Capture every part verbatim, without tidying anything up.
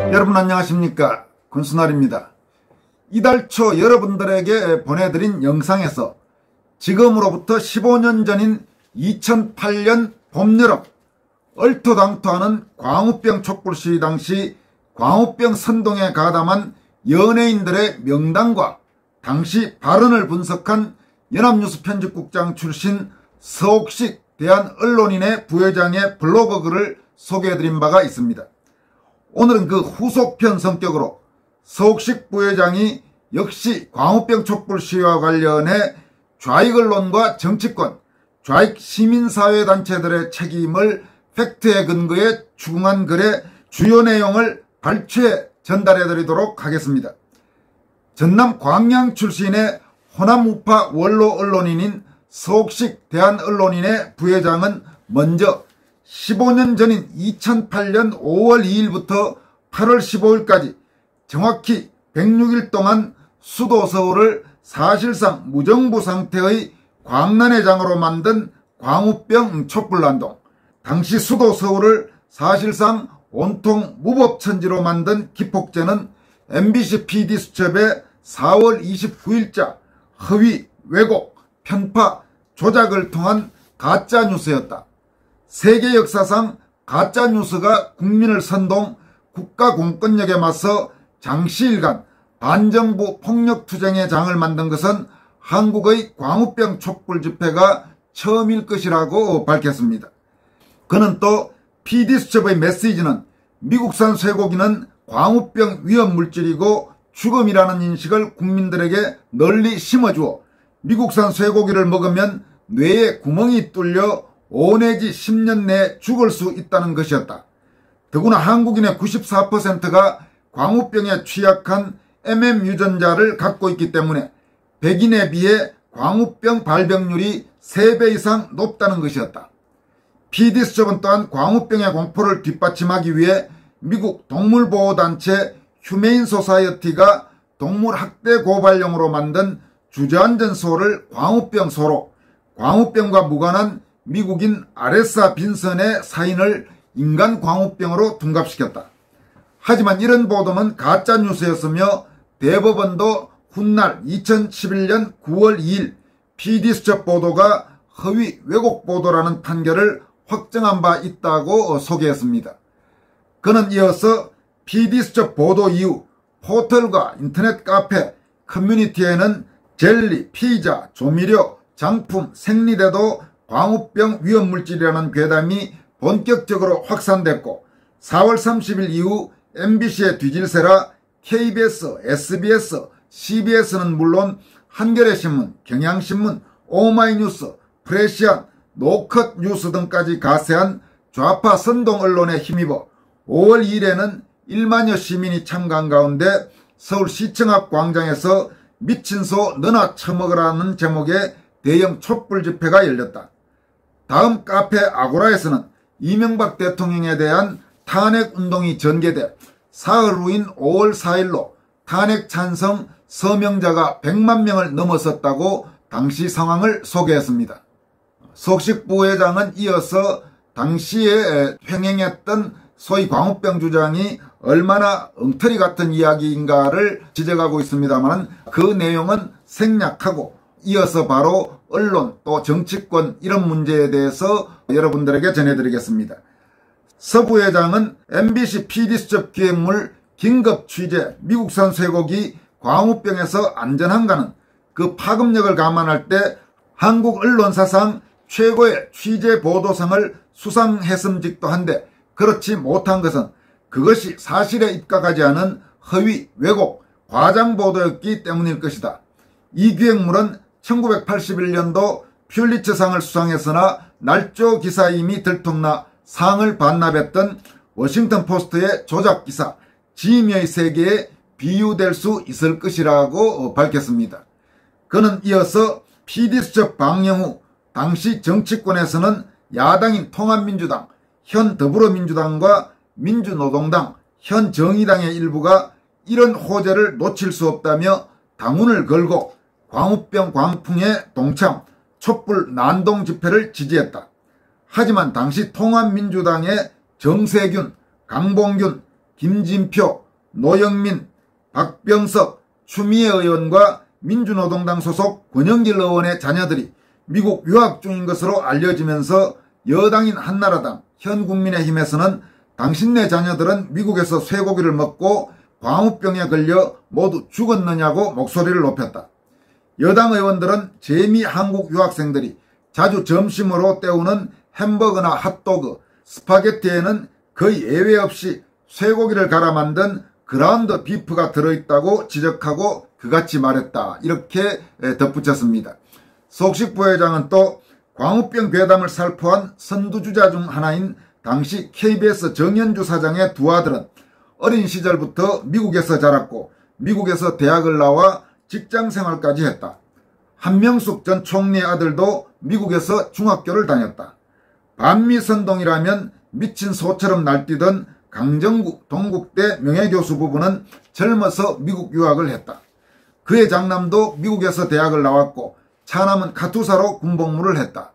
여러분 안녕하십니까, 군수날입니다. 이달 초 여러분들에게 보내드린 영상에서 지금으로부터 십오 년 전인 이천팔 년 봄, 여름 얼토당토하는 광우병 촛불 시위 당시 광우병 선동에 가담한 연예인들의 명단과 당시 발언을 분석한 연합뉴스 편집국장 출신 서옥식 대한언론인의 부회장의 블로그 글을 소개해드린 바가 있습니다. 오늘은 그 후속편 성격으로 서옥식 부회장이 역시 광우병 촛불 시위와 관련해 좌익 언론과 정치권, 좌익 시민사회단체들의 책임을 팩트에 근거해 추궁한 글의 주요 내용을 발췌 전달해드리도록 하겠습니다. 전남 광양 출신의 호남 우파 원로 언론인인 서옥식 대한언론인의 부회장은 먼저 십오 년 전인 이천팔 년 오월 이일부터 팔월 십오일까지 정확히 백육 일 동안 수도 서울을 사실상 무정부 상태의 광란의 장으로 만든 광우병 촛불난동, 당시 수도 서울을 사실상 온통 무법천지로 만든 기폭제는 엠비씨 피디수첩의 사월 이십구일자 허위, 왜곡, 편파, 조작을 통한 가짜뉴스였다. 세계 역사상 가짜뉴스가 국민을 선동, 국가 공권력에 맞서 장시일간 반정부 폭력투쟁의 장을 만든 것은 한국의 광우병 촛불 집회가 처음일 것이라고 밝혔습니다. 그는 또 피디수첩의 메시지는 미국산 쇠고기는 광우병 위험물질이고 죽음이라는 인식을 국민들에게 널리 심어주어 미국산 쇠고기를 먹으면 뇌에 구멍이 뚫려 오 내지 십 년 내에 죽을 수 있다는 것이었다. 더구나 한국인의 구십사 퍼센트가 광우병에 취약한 엠엠 유전자를 갖고 있기 때문에 백인에 비해 광우병 발병률이 세 배 이상 높다는 것이었다. 피디수첩은 또한 광우병의 공포를 뒷받침하기 위해 미국 동물보호단체 휴메인 소사이어티가 동물학대 고발용으로 만든 주저앉은소를 광우병소로 광우병과 무관한 미국인 아레사 빈선의 사인을 인간 광우병으로 둔갑시켰다. 하지만 이런 보도는 가짜뉴스였으며 대법원도 훗날 이천십일 년 구월 이일 피디수첩 보도가 허위 왜곡 보도라는 판결을 확정한 바 있다고 소개했습니다. 그는 이어서 피디수첩 보도 이후 포털과 인터넷 카페, 커뮤니티에는 젤리, 피자, 조미료, 장품, 생리대도 광우병 위험물질이라는 괴담이 본격적으로 확산됐고 사월 삼십일 이후 엠비씨의 뒤질세라 케이비에스, 에스비에스, 씨비에스는 물론 한겨레신문, 경향신문, 오마이뉴스, 프레시안, 노컷 뉴스 등까지 가세한 좌파 선동 언론에 힘입어 오월 이일에는 일만여 시민이 참가한 가운데 서울시청 앞 광장에서 미친소 너나 처먹으라는 제목의 대형 촛불 집회가 열렸다. 다음 카페 아고라에서는 이명박 대통령에 대한 탄핵운동이 전개돼 사흘 후인 오월 사일로 탄핵 찬성 서명자가 백만 명을 넘어섰다고 당시 상황을 소개했습니다. 서옥식 부회장은 이어서 당시에 횡행했던 소위 광우병 주장이 얼마나 엉터리 같은 이야기인가를 지적하고 있습니다만 그 내용은 생략하고 이어서 바로 언론 또 정치권 이런 문제에 대해서 여러분들에게 전해드리겠습니다. 서 부회장은 엠비씨 피디수첩 기획물 긴급 취재 미국산 쇠고기 광우병에서 안전한가는 그 파급력을 감안할 때 한국 언론사상 최고의 취재 보도상을 수상했음직도 한데 그렇지 못한 것은 그것이 사실에 입각하지 않은 허위, 왜곡, 과장 보도였기 때문일 것이다. 이 기획물은 천구백팔십일 년도 퓰리처상을 수상했으나 날조 기사임이 들통나 상을 반납했던 워싱턴 포스트의 조작 기사 지미의 세계에 비유될 수 있을 것이라고 밝혔습니다. 그는 이어서 피디수첩 방영 후 당시 정치권에서는 야당인 통합민주당, 현 더불어민주당과 민주노동당, 현 정의당의 일부가 이런 호재를 놓칠 수 없다며 당운을 걸고 광우병 광풍에 동참, 촛불 난동 집회를 지지했다. 하지만 당시 통합민주당의 정세균, 강봉균, 김진표, 노영민, 박병석, 추미애 의원과 민주노동당 소속 권영길 의원의 자녀들이 미국 유학 중인 것으로 알려지면서 여당인 한나라당, 현국민의힘에서는 당신네 자녀들은 미국에서 쇠고기를 먹고 광우병에 걸려 모두 죽었느냐고 목소리를 높였다. 여당 의원들은 재미 한국 유학생들이 자주 점심으로 때우는 햄버거나 핫도그, 스파게티에는 거의 예외 없이 쇠고기를 갈아 만든 그라운드 비프가 들어있다고 지적하고 그같이 말했다. 이렇게 덧붙였습니다. 속식 부회장은 또 광우병 괴담을 살포한 선두주자 중 하나인 당시 케이비에스 정연주 사장의 두 아들은 어린 시절부터 미국에서 자랐고 미국에서 대학을 나와 직장생활까지 했다. 한명숙 전 총리의 아들도 미국에서 중학교를 다녔다. 반미선동이라면 미친 소처럼 날뛰던 강정국 동국대 명예교수 부부는 젊어서 미국 유학을 했다. 그의 장남도 미국에서 대학을 나왔고 차남은 카투사로 군복무를 했다.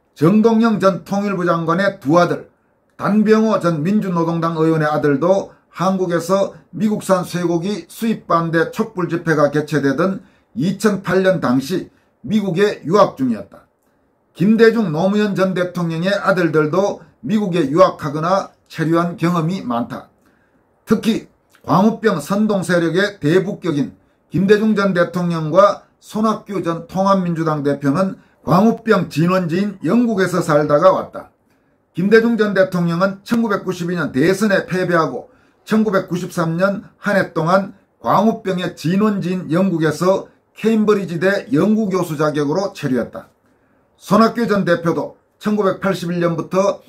정동영 전 통일부 장관의 두 아들, 단병호 전 민주노동당 의원의 아들도 한국에서 미국산 쇠고기 수입 반대 촛불 집회가 개최되던 이천팔 년 당시 미국에 유학 중이었다. 김대중 노무현 전 대통령의 아들들도 미국에 유학하거나 체류한 경험이 많다. 특히 광우병 선동 세력의 대북격인 김대중 전 대통령과 손학규 전 통합민주당 대표는 광우병 진원지인 영국에서 살다가 왔다. 김대중 전 대통령은 천구백구십이 년 대선에 패배하고 천구백구십삼 년 한 해 동안 광우병의 진원지인 영국에서 케임브리지대 연구교수 자격으로 체류했다. 손학규 전 대표도 천구백팔십일 년부터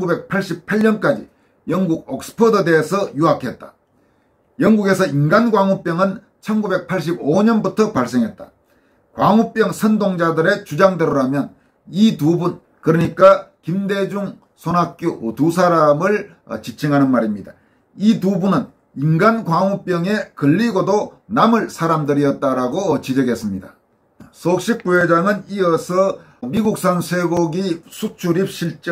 천구백팔십팔 년까지 영국 옥스퍼드대에서 유학했다. 영국에서 인간광우병은 천구백팔십오 년부터 발생했다. 광우병 선동자들의 주장대로라면 이 두 분, 그러니까 김대중, 손학규 두 사람을 지칭하는 말입니다. 이 두 분은 인간 광우병에 걸리고도 남을 사람들이었다라고 지적했습니다. 속식 부회장은 이어서 미국산 쇠고기 수출입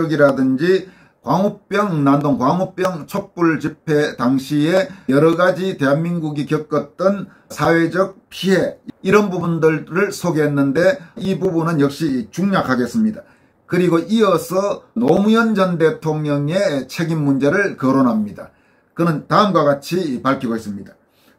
실적이라든지 광우병, 난동 광우병 촛불 집회 당시에 여러 가지 대한민국이 겪었던 사회적 피해, 이런 부분들을 소개했는데 이 부분은 역시 중략하겠습니다. 그리고 이어서 노무현 전 대통령의 책임 문제를 거론합니다. 그는 다음과 같이 밝히고 있습니다.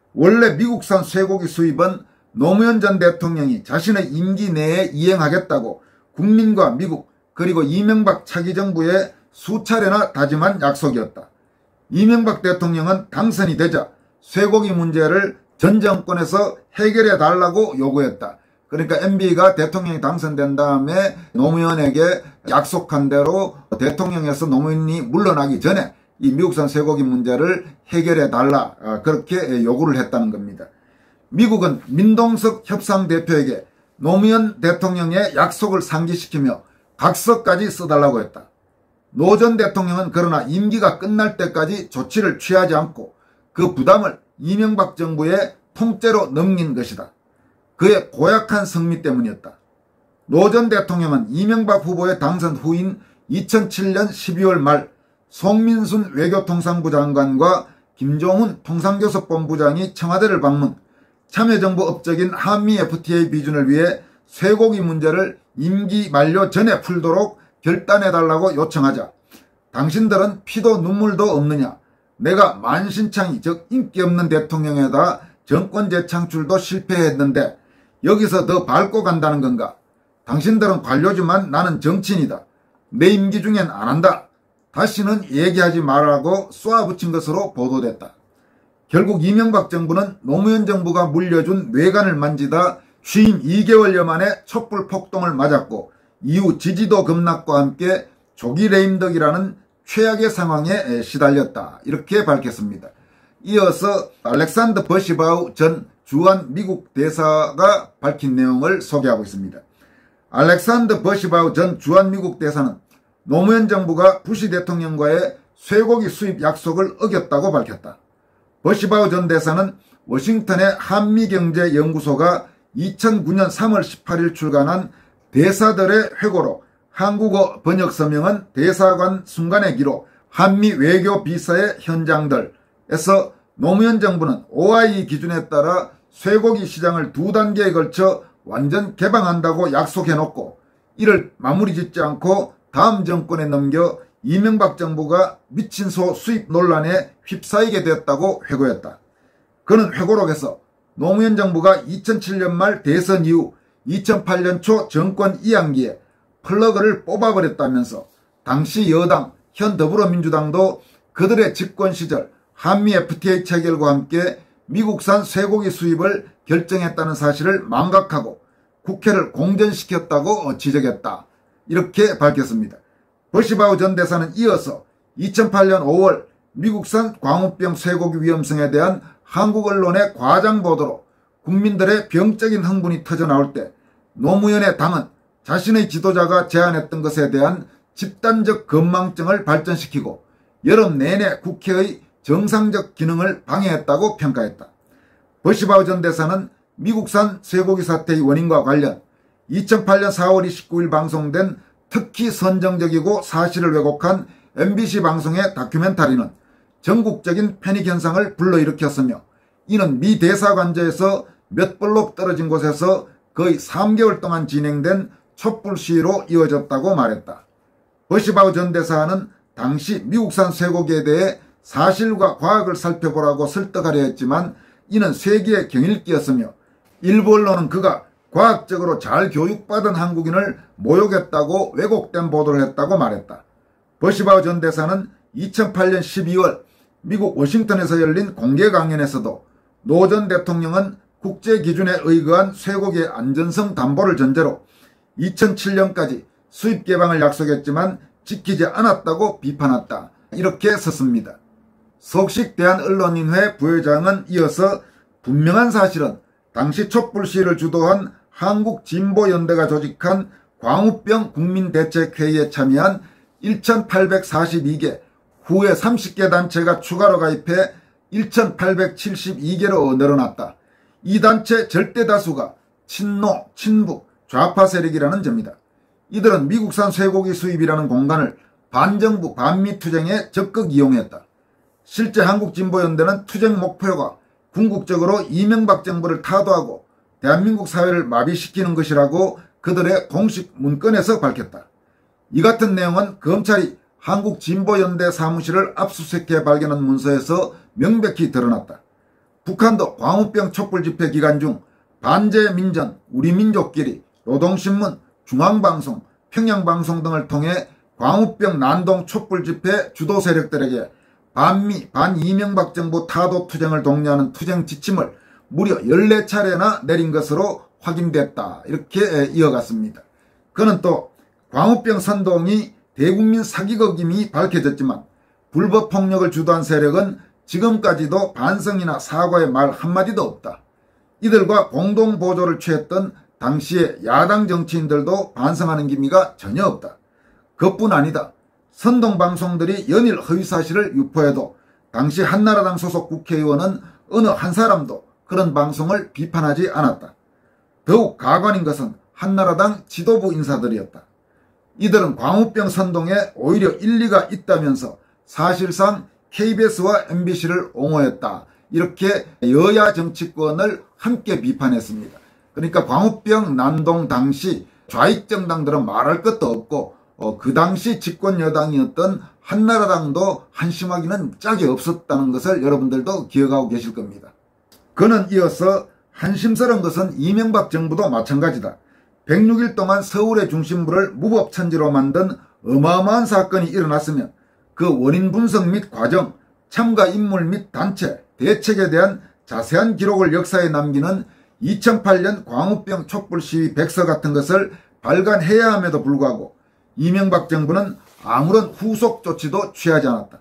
원래 미국산 쇠고기 수입은 노무현 전 대통령이 자신의 임기 내에 이행하겠다고 국민과 미국 그리고 이명박 차기 정부에 수차례나 다짐한 약속이었다. 이명박 대통령은 당선이 되자 쇠고기 문제를 전 정권에서 해결해 달라고 요구했다. 그러니까 엠비가 대통령이 당선된 다음에 노무현에게 약속한 대로 대통령에서 노무현이 물러나기 전에 이 미국산 쇠고기 문제를 해결해 달라, 그렇게 요구를 했다는 겁니다. 미국은 민동석 협상 대표에게 노무현 대통령의 약속을 상기시키며 각서까지 써달라고 했다. 노 전 대통령은 그러나 임기가 끝날 때까지 조치를 취하지 않고 그 부담을 이명박 정부의 통째로 넘긴 것이다. 그의 고약한 성미 때문이었다. 노 전 대통령은 이명박 후보의 당선 후인 이천칠 년 십이월 말 송민순 외교통상부 장관과 김종훈 통상교섭본부장이 청와대를 방문, 참여정부 업적인 한미 에프티에이 비준을 위해 쇠고기 문제를 임기 만료 전에 풀도록 결단해달라고 요청하자 당신들은 피도 눈물도 없느냐, 내가 만신창이 즉 인기 없는 대통령에다 정권 재창출도 실패했는데 여기서 더 밟고 간다는 건가? 당신들은 관료지만 나는 정치인이다. 내 임기 중엔 안 한다. 다시는 얘기하지 말라고 쏘아붙인 것으로 보도됐다. 결국 이명박 정부는 노무현 정부가 물려준 뇌관을 만지다 취임 이 개월여 만에 촛불 폭동을 맞았고 이후 지지도 급락과 함께 조기 레임덕이라는 최악의 상황에 시달렸다. 이렇게 밝혔습니다. 이어서 알렉산더 버시바우 전 주한 미국 대사가 밝힌 내용을 소개하고 있습니다. 알렉산더 버시바우 전 주한 미국 대사는 노무현 정부가 부시 대통령과의 쇠고기 수입 약속을 어겼다고 밝혔다. 버시바우 전 대사는 워싱턴의 한미경제연구소가 이천구 년 삼월 십팔일 출간한 대사들의 회고로 한국어 번역 서명은 대사관 순간의 기록, 한미 외교 비서의 현장들, 에서 노무현 정부는 오아이이 기준에 따라 쇠고기 시장을 두 단계에 걸쳐 완전 개방한다고 약속해놓고 이를 마무리 짓지 않고 다음 정권에 넘겨 이명박 정부가 미친 소 수입 논란에 휩싸이게 되었다고 회고했다. 그는 회고록에서 노무현 정부가 이천칠 년 말 대선 이후 이천팔 년 초 정권 이양기에 플러그를 뽑아버렸다면서 당시 여당 현 더불어민주당도 그들의 집권 시절 한미 에프티에이 체결과 함께 미국산 쇠고기 수입을 결정했다는 사실을 망각하고 국회를 공전시켰다고 지적했다. 이렇게 밝혔습니다. 버시바우 전 대사는 이어서 이천팔 년 오월 미국산 광우병 쇠고기 위험성에 대한 한국 언론의 과장 보도로 국민들의 병적인 흥분이 터져나올 때 노무현의 당은 자신의 지도자가 제안했던 것에 대한 집단적 건망증을 발전시키고 여름 내내 국회의 정상적 기능을 방해했다고 평가했다. 버시바우 전 대사는 미국산 쇠고기 사태의 원인과 관련 이천팔 년 사월 이십구일 방송된 특히 선정적이고 사실을 왜곡한 엠비씨 방송의 다큐멘터리는 전국적인 패닉 현상을 불러일으켰으며 이는 미 대사관저에서 몇 블록 떨어진 곳에서 거의 삼 개월 동안 진행된 촛불 시위로 이어졌다고 말했다. 버시바우 전 대사는 당시 미국산 쇠고기에 대해 사실과 과학을 살펴보라고 설득하려 했지만 이는 쇠기의 경일기였으며 일부 언론은 그가 과학적으로 잘 교육받은 한국인을 모욕했다고 왜곡된 보도를 했다고 말했다. 버시바우 전 대사는 이천팔 년 십이월 미국 워싱턴에서 열린 공개 강연에서도 노 전 대통령은 국제 기준에 의거한 쇠고기의 안전성 담보를 전제로 이천칠 년까지 수입 개방을 약속했지만 지키지 않았다고 비판했다. 이렇게 썼습니다. 석식 대한언론인회 부회장은 이어서 분명한 사실은 당시 촛불 시위를 주도한 한국진보연대가 조직한 광우병 국민대책회의에 참여한 천팔백사십이 개, 후에 삼십 개 단체가 추가로 가입해 천팔백칠십이 개로 늘어났다. 이 단체 절대 다수가 친노, 친북, 좌파 세력이라는 점이다. 이들은 미국산 쇠고기 수입이라는 공간을 반정부, 반미 투쟁에 적극 이용했다. 실제 한국진보연대는 투쟁 목표가 궁극적으로 이명박 정부를 타도하고 대한민국 사회를 마비시키는 것이라고 그들의 공식 문건에서 밝혔다. 이 같은 내용은 검찰이 한국진보연대 사무실을 압수수색해 발견한 문서에서 명백히 드러났다. 북한도 광우병 촛불 집회 기간 중 반제민전, 우리민족끼리, 노동신문, 중앙방송, 평양방송 등을 통해 광우병 난동 촛불 집회 주도 세력들에게 반미, 반이명박 정부 타도 투쟁을 독려하는 투쟁 지침을 무려 열네 차례나 내린 것으로 확인됐다. 이렇게 이어갔습니다. 그는 또 광우병 선동이 대국민 사기극임이 밝혀졌지만 불법 폭력을 주도한 세력은 지금까지도 반성이나 사과의 말 한마디도 없다. 이들과 공동 보조를 취했던 당시의 야당 정치인들도 반성하는 기미가 전혀 없다. 그뿐 아니다. 선동방송들이 연일 허위사실을 유포해도 당시 한나라당 소속 국회의원은 어느 한 사람도 그런 방송을 비판하지 않았다. 더욱 가관인 것은 한나라당 지도부 인사들이었다. 이들은 광우병 선동에 오히려 일리가 있다면서 사실상 케이비에스와 엠비씨를 옹호했다. 이렇게 여야 정치권을 함께 비판했습니다. 그러니까 광우병 난동 당시 좌익 정당들은 말할 것도 없고 어, 그 당시 집권 여당이었던 한나라당도 한심하기는 짝이 없었다는 것을 여러분들도 기억하고 계실 겁니다. 그는 이어서 한심스러운 것은 이명박 정부도 마찬가지다. 백육 일 동안 서울의 중심부를 무법천지로 만든 어마어마한 사건이 일어났으면 그 원인 분석 및 과정, 참가 인물 및 단체, 대책에 대한 자세한 기록을 역사에 남기는 이천팔 년 광우병 촛불 시위 백서 같은 것을 발간해야 함에도 불구하고 이명박 정부는 아무런 후속 조치도 취하지 않았다.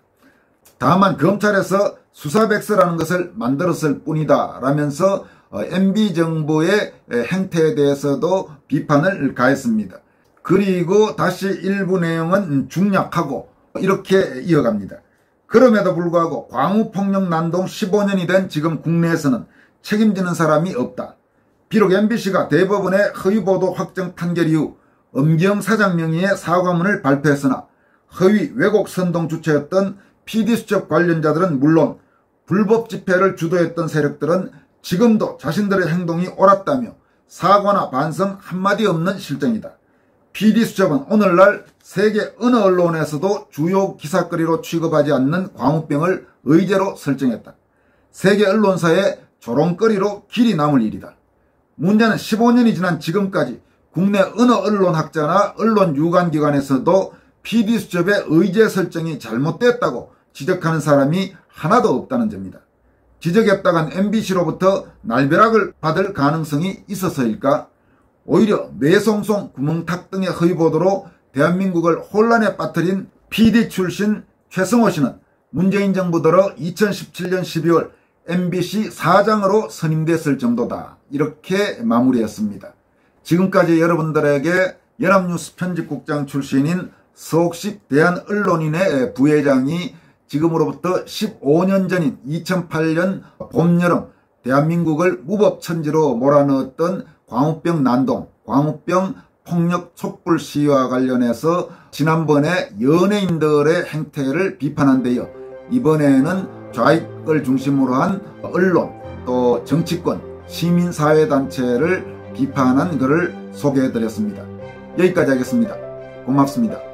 다만 검찰에서 수사백서라는 것을 만들었을 뿐이다 라면서 엠비 정부의 행태에 대해서도 비판을 가했습니다. 그리고 다시 일부 내용은 중략하고 이렇게 이어갑니다. 그럼에도 불구하고 광우폭력 난동 십오 년이 된 지금 국내에서는 책임지는 사람이 없다. 비록 엠비씨가 대법원의 허위보도 확정 판결 이후 엄기영 사장 명의의 사과문을 발표했으나 허위 왜곡 선동 주체였던 피디수첩 관련자들은 물론 불법 집회를 주도했던 세력들은 지금도 자신들의 행동이 옳았다며 사과나 반성 한마디 없는 실정이다. 피디수첩은 오늘날 세계 어느 언론에서도 주요 기사거리로 취급하지 않는 광우병을 의제로 설정했다. 세계 언론사의 조롱거리로 길이 남을 일이다. 문제는 십오 년이 지난 지금까지 국내 어느 언론학자나 언론 유관기관에서도 피디수첩의 의제 설정이 잘못됐다고 지적하는 사람이 하나도 없다는 점이다. 지적했다간 엠비씨로부터 날벼락을 받을 가능성이 있어서일까? 오히려 뇌송송 구멍탁 등의 허위보도로 대한민국을 혼란에 빠뜨린 피디 출신 최승호 씨는 문재인 정부 들어 이천십칠 년 십이월 엠비씨 사장으로 선임됐을 정도다. 이렇게 마무리했습니다. 지금까지 여러분들에게 연합뉴스 편집국장 출신인 서옥식 대한언론인의 부회장이 지금으로부터 십오 년 전인 이천팔 년 봄, 여름 대한민국을 무법천지로 몰아넣었던 광우병 난동, 광우병 폭력 촛불 시위와 관련해서 지난번에 연예인들의 행태를 비판한 데요. 이번에는 좌익을 중심으로 한 언론, 또 정치권, 시민사회단체를 비판한 글을 소개해드렸습니다. 여기까지 하겠습니다. 고맙습니다.